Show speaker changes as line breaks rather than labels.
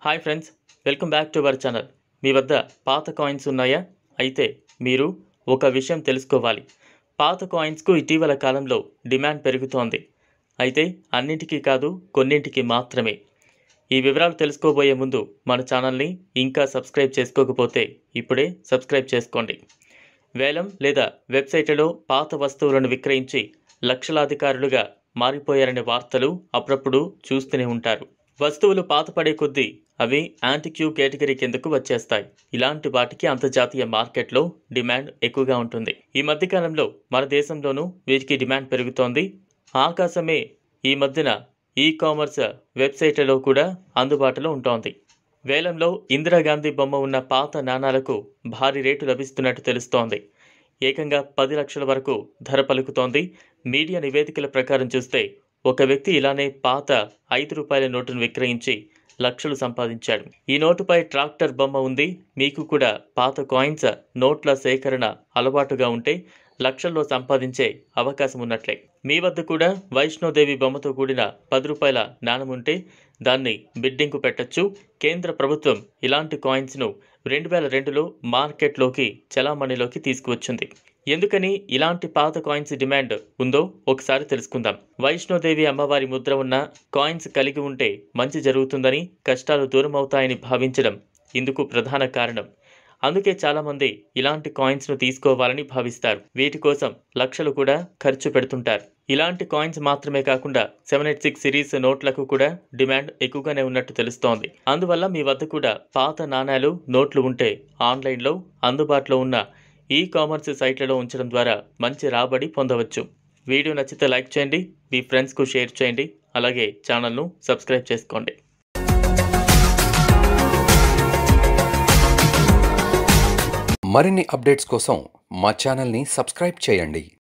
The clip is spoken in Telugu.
Hi friends, welcome back to our channel. మీ వద్ద పాత కాయిన్స్ ఉన్నాయా? అయితే మీరు ఒక విషయం తెలుసుకోవాలి. పాత కాయిన్స్కు ఇటీవల కాలంలో డిమాండ్ పెరుగుతోంది. అయితే అన్నింటికీ కాదు, కొన్నింటికి మాత్రమే. ఈ వివరాలు తెలుసుకోబోయే ముందు మన ఛానల్ని ఇంకా సబ్స్క్రైబ్ చేసుకోకపోతే ఇప్పుడే సబ్స్క్రైబ్ చేసుకోండి. వేలం లేదా వెబ్సైట్లలో పాత వస్తువులను విక్రయించి లక్షలాధికారులుగా మారిపోయారనే వార్తలు అప్పుడప్పుడు చూస్తూనే ఉంటారు. వస్తువులు పాతపడే కొద్దీ అవి యాంటిక్యూ కేటగిరీ కిందకు వచ్చేస్తాయి. ఇలాంటి వాటికి అంతర్జాతీయ మార్కెట్లో డిమాండ్ ఎక్కువగా ఉంటుంది. ఈ మధ్యకాలంలో మన దేశంలోనూ వీటికి డిమాండ్ పెరుగుతోంది. ఆకాశమే ఈ మధ్యన ఈ-కామర్స్ వెబ్సైట్లలో కూడా అందుబాటులో ఉంటోంది. వేలంలో ఇందిరాగాంధీ బొమ్మ ఉన్న పాత నాణాలకు భారీ రేటు లభిస్తున్నట్టు తెలుస్తోంది. ఏకంగా 10 లక్షల వరకు ధర పలుకుతోంది. మీడియా నివేదికల ప్రకారం చూస్తే ఒక వ్యక్తి ఇలానే పాత 5 రూపాయల నోటును విక్రయించి లక్షలు సంపాదించాడు. ఈ నోటుపై ట్రాక్టర్ బొమ్మ ఉంది. మీకు కూడా పాత కాయిన్స్, నోట్ల సేకరణ అలవాటుగా ఉంటే లక్షల్లో సంపాదించే అవకాశం ఉన్నట్లే. మీ వద్ద కూడా వైష్ణోదేవి బొమ్మతో కూడిన 10 రూపాయల నాణం ఉంటే దాన్ని బిడ్డింగ్కు పెట్టచ్చు. కేంద్ర ప్రభుత్వం ఇలాంటి కాయిన్స్ను 2002లో మార్కెట్లోకి చలామణిలోకి తీసుకువచ్చింది. ఎందుకని ఇలాంటి పాత కాయిన్స్ డిమాండ్ ఉందో ఒకసారి తెలుసుకుందాం. వైష్ణోదేవి అమ్మవారి ముద్ర ఉన్న కాయిన్స్ కలిగి ఉంటే మంచి జరుగుతుందని, కష్టాలు దూరం అవుతాయని భావించడం ఇందుకు ప్రధాన కారణం. అందుకే చాలామంది ఇలాంటి కాయిన్స్ను తీసుకోవాలని భావిస్తారు. వీటి కోసం లక్షలు కూడా ఖర్చు పెడుతుంటారు. ఇలాంటి కాయిన్స్ మాత్రమే కాకుండా 786 సిరీస్ నోట్లకు కూడా డిమాండ్ ఎక్కువగానే ఉన్నట్టు తెలుస్తోంది. అందువల్ల మీ వద్ద కూడా పాత నాణాలు, నోట్లు ఉంటే ఆన్లైన్లో అందుబాటులో ఉన్న ఈ-కామర్స్ సైట్లలో ఉంచడం ద్వారా మంచి రాబడి పొందవచ్చు. వీడియో నచ్చితే లైక్ చేయండి, మీ ఫ్రెండ్స్కు షేర్ చేయండి, అలాగే ఛానల్ను సబ్స్క్రైబ్ చేసుకోండి.
మరిన్ని అప్డేట్స్ కోసం మా ఛానల్ని సబ్స్క్రైబ్ చేయండి.